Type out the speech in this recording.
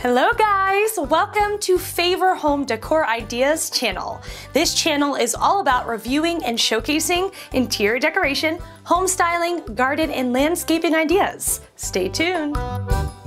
Hello guys! Welcome to Favor Home Decor Ideas channel. This channel is all about reviewing and showcasing interior decoration, home styling, garden, and landscaping ideas. Stay tuned!